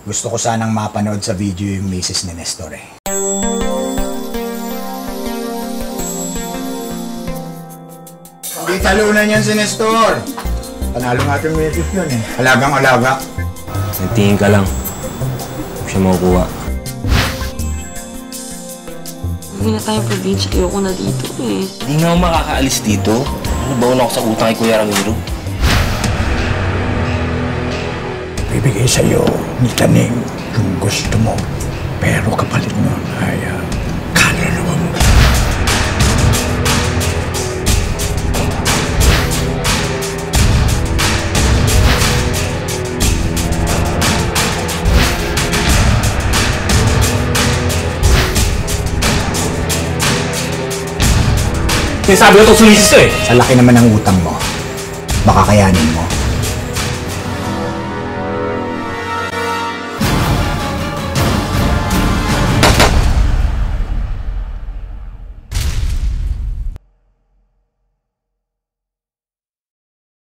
Gusto ko sanang mapanood sa video yung misis ni Nestor eh. Hindi talunan yan si Nestor. Panalo nga itong misis yun eh. Alagang-alaga. Nagtingin ka lang. Huwag siya makukuha. Hindi na tayo probinsya. Ayoko na dito eh. Hindi nga ako makakaalis dito. Ano ba ako sa utang kay Kuya Ramiro? Bibigay sa'yo ni Taning yung gusto mo. Pero kapalit mo ay kaluluwa mo. Sinasabi ko itong sumisis to eh. Sa laki naman ng utang mo, baka kayanin mo.